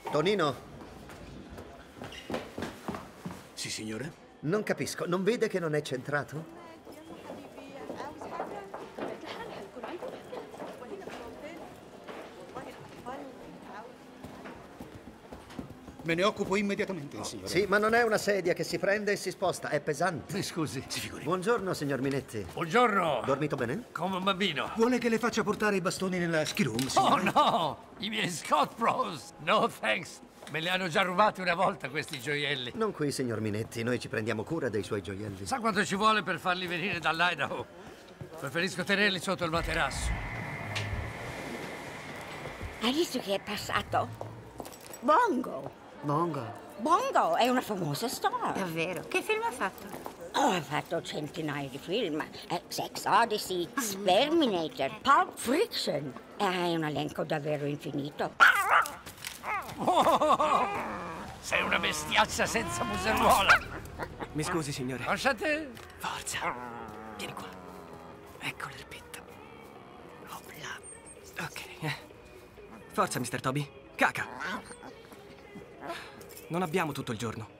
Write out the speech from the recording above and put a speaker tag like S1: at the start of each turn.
S1: Tonino,
S2: Sì, signore?
S1: non capisco. Non vede che non è centrato?
S2: Me ne occupo immediatamente, signore.
S1: Sì, ma non è una sedia che si prende e si sposta. È pesante.
S3: Mi scusi.
S2: Si figuri.
S1: Buongiorno, signor Minetti.
S3: Buongiorno.
S1: Dormito bene?
S3: Come un bambino.
S2: Vuole che le faccia portare i bastoni nella ski room,
S3: Oh
S2: signore?
S3: no! I miei Scott Bros! No thanks. Me li hanno già rubati una volta questi gioielli.
S1: Non qui, signor Minetti. Noi ci prendiamo cura dei suoi gioielli.
S3: Sa quanto ci vuole per farli venire dall'Idaho? Preferisco tenerli sotto il materasso.
S4: Hai visto che è passato? Bongo.
S5: Bongo.
S4: Bongo è una famosa star.
S5: Davvero? Che film ha fatto?
S4: Oh, ha fatto centinaia di film. Sex Odyssey, Sperminator, Pulp Fiction. È un elenco davvero infinito.
S3: Oh, sei una bestiaccia senza museruola.
S6: Mi scusi, signore.
S3: Lasciate.
S6: Forza. Vieni qua. Ecco l'erpetto. Opla. Ok. Forza, Mr. Toby. Caca. Non abbiamo tutto il giorno.